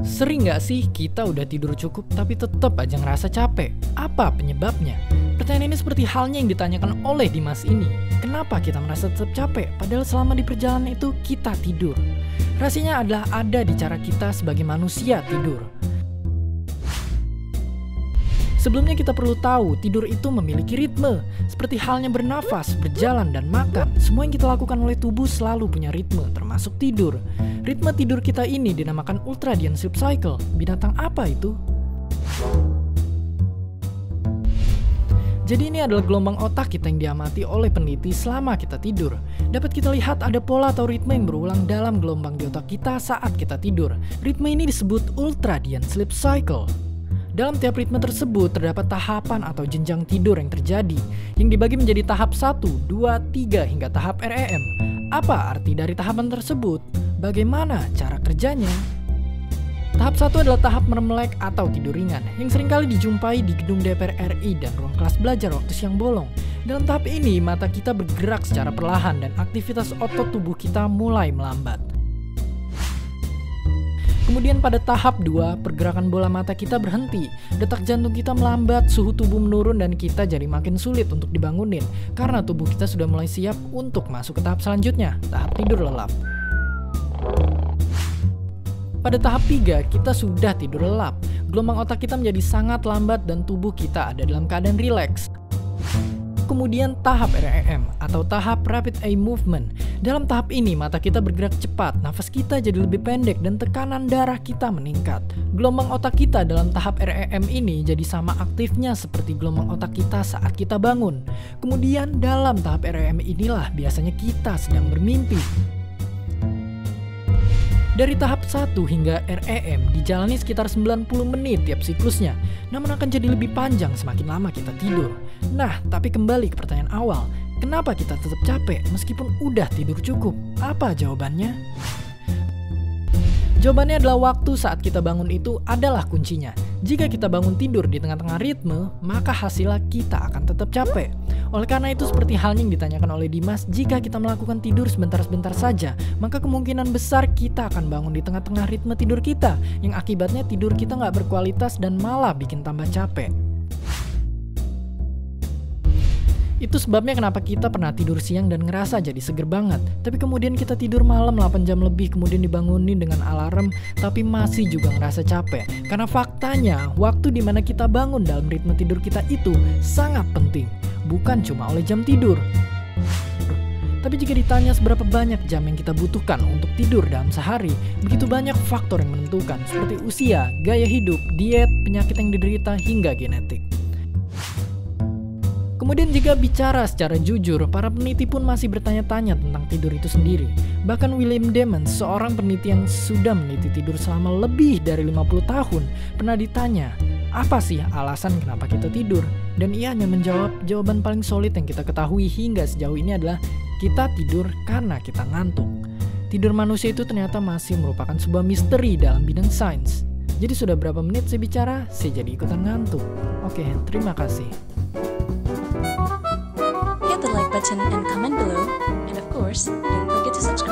Sering nggak sih kita udah tidur cukup tapi tetap aja ngerasa capek? Apa penyebabnya? Pertanyaan ini seperti halnya yang ditanyakan oleh Dimas ini. Kenapa kita merasa tetap capek padahal selama di perjalanan itu kita tidur? Rahasianya adalah ada di cara kita sebagai manusia tidur. Sebelumnya kita perlu tahu, tidur itu memiliki ritme. Seperti halnya bernafas, berjalan, dan makan. Semua yang kita lakukan oleh tubuh selalu punya ritme, termasuk tidur. Ritme tidur kita ini dinamakan ultradian sleep cycle. Binatang apa itu? Jadi ini adalah gelombang otak kita yang diamati oleh peneliti selama kita tidur. Dapat kita lihat ada pola atau ritme yang berulang dalam gelombang di otak kita saat kita tidur. Ritme ini disebut ultradian sleep cycle. Dalam tiap ritme tersebut terdapat tahapan atau jenjang tidur yang terjadi, yang dibagi menjadi tahap 1, 2, 3 hingga tahap REM. Apa arti dari tahapan tersebut? Bagaimana cara kerjanya? Tahap 1 adalah tahap merem melek atau tidur ringan, yang seringkali dijumpai di gedung DPR RI dan ruang kelas belajar waktu siang bolong. Dalam tahap ini, mata kita bergerak secara perlahan dan aktivitas otot tubuh kita mulai melambat. Kemudian pada tahap 2, pergerakan bola mata kita berhenti, detak jantung kita melambat, suhu tubuh menurun dan kita jadi makin sulit untuk dibangunin karena tubuh kita sudah mulai siap untuk masuk ke tahap selanjutnya, tahap tidur lelap. Pada tahap 3, kita sudah tidur lelap. Gelombang otak kita menjadi sangat lambat dan tubuh kita ada dalam keadaan rileks. Kemudian tahap REM atau tahap Rapid Eye Movement. Dalam tahap ini mata kita bergerak cepat, nafas kita jadi lebih pendek dan tekanan darah kita meningkat. Gelombang otak kita dalam tahap REM ini jadi sama aktifnya seperti gelombang otak kita saat kita bangun. Kemudian dalam tahap REM inilah biasanya kita sedang bermimpi. Dari tahap 1 hingga REM dijalani sekitar 90 menit tiap siklusnya, namun akan jadi lebih panjang semakin lama kita tidur. Nah, tapi kembali ke pertanyaan awal, kenapa kita tetap capek meskipun udah tidur cukup? Apa jawabannya? Jawabannya adalah waktu saat kita bangun itu adalah kuncinya. Jika kita bangun tidur di tengah-tengah ritme, maka hasilnya kita akan tetap capek. Oleh karena itu seperti halnya yang ditanyakan oleh Dimas, jika kita melakukan tidur sebentar-sebentar saja, maka kemungkinan besar kita akan bangun di tengah-tengah ritme tidur kita, yang akibatnya tidur kita nggak berkualitas dan malah bikin tambah capek. Itu sebabnya kenapa kita pernah tidur siang dan ngerasa jadi seger banget. Tapi kemudian kita tidur malam 8 jam lebih, kemudian dibangunin dengan alarm, tapi masih juga ngerasa capek. Karena faktanya, waktu dimana kita bangun dalam ritme tidur kita itu sangat penting. Bukan cuma oleh jam tidur. Tapi jika ditanya seberapa banyak jam yang kita butuhkan untuk tidur dalam sehari, begitu banyak faktor yang menentukan, seperti usia, gaya hidup, diet, penyakit yang diderita, hingga genetik. Kemudian jika bicara secara jujur, para peneliti pun masih bertanya-tanya tentang tidur itu sendiri. Bahkan William Demons, seorang peneliti yang sudah meneliti tidur selama lebih dari 50 tahun, pernah ditanya, apa sih alasan kenapa kita tidur? Dan ia hanya menjawab, jawaban paling solid yang kita ketahui hingga sejauh ini adalah, kita tidur karena kita ngantuk. Tidur manusia itu ternyata masih merupakan sebuah misteri dalam bidang sains. Jadi sudah berapa menit saya bicara, saya jadi ikutan ngantuk. Oke, terima kasih. Hit the like button and comment below, and of course, don't forget to subscribe.